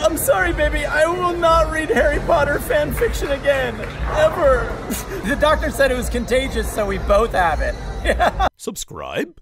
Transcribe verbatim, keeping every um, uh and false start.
I'm sorry, baby. I will not read Harry Potter fan fiction again. Ever. The doctor said it was contagious, so we both have it. Subscribe?